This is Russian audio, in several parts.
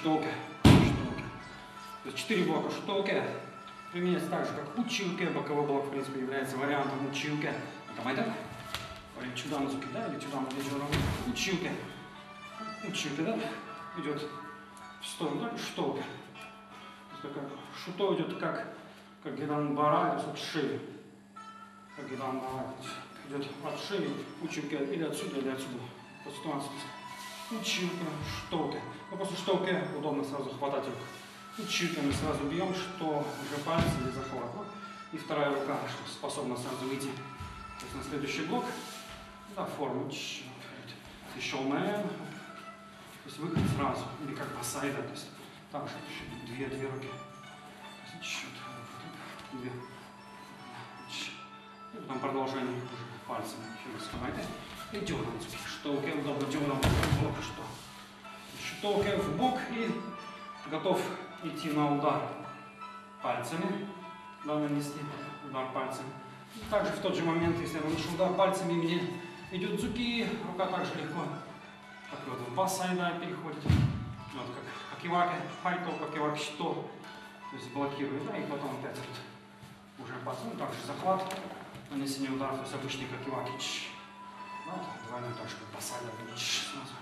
шутоуке. То есть 4 блока шутоуке. Применяется так же, как училке. Боковой блок, в принципе, является вариантом училки. Это чудамзуки, да, или училки. Училки, да, идет в сторону, да, шутоуке. Шуто идет как гидан-бара, то есть от шеи. Как гидан-бара идет от шеи, училки или отсюда, по ситуации. Училка, шутоуке. Но после шутоуке удобно сразу хватать руку. Училка мы сразу бьем, что уже палец или захват. И вторая рука, что способна сразу выйти. То есть на следующий блок, да, форму. Еще мэн. То есть выход сразу, или как басайда. То есть также две руки. Две. И потом продолжение уже пальцами. И дёрнанцуки. Шутоуке удобно дёрнанцуки в бок, что. Шутоуке в бок и готов идти на удар пальцами. Да, нанести удар пальцами. И также в тот же момент, если я наношу удар пальцами, мне идет дзуки, рука также легко, как вот в басайда переходит. Вот как иваки, хайто, как иваки что. То есть блокирует, да, и потом опять вот уже пальцем. Ну, также захват, нанесение ударов, то есть обычный как иваки. Вот, двойной так же, как басайда, сразу.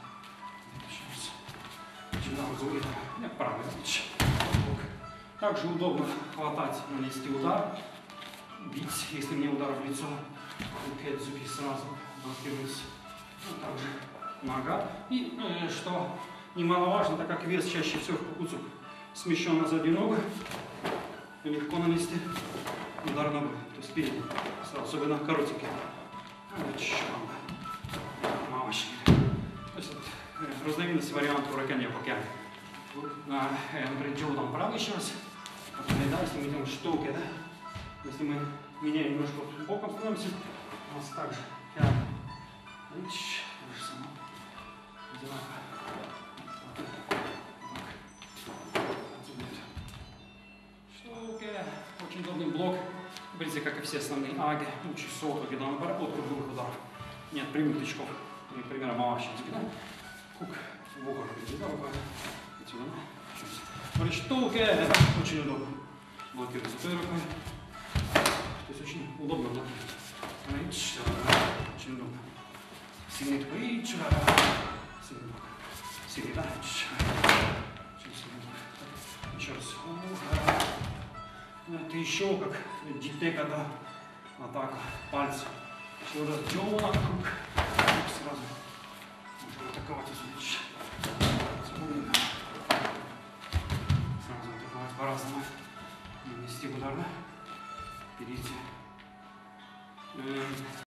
Нет, правый. Также удобно хватать, нанести удар, бить, если мне удар в лицо. Кэдзуки сразу блокируется. Ну, также нога. И что немаловажно, так как вес чаще всего в кукуцу смещен на заднюю ногу, легко нанести удар ногой, то есть передний, особенно коротенький. То есть разновидность варианта ураканья покяли. Делаю там правый еще раз. Да, если мы делаем шутоуке, да? Если мы меняем немножко боком становимся, у нас также. Шутоуке. Очень удобный блок. В принципе, как и все основные аги. Лучше соло, когда наоборот от круговых ударов. Нет прямых тычков. Например, маваши. Хук в ухо. Шутоуке это очень удобно. Блокируется той рукой. То есть очень удобно блокировать. Очень удобно. Сильный такой. Сильный блок. Сильный, да? Еще раз. Это еще как дитека, да? Атака. Пальцы. Еще раз делаю круг. Сразу. Можно атаковать изучить. Сразу атаковать по-разному. Нанести удар, да? Перейти.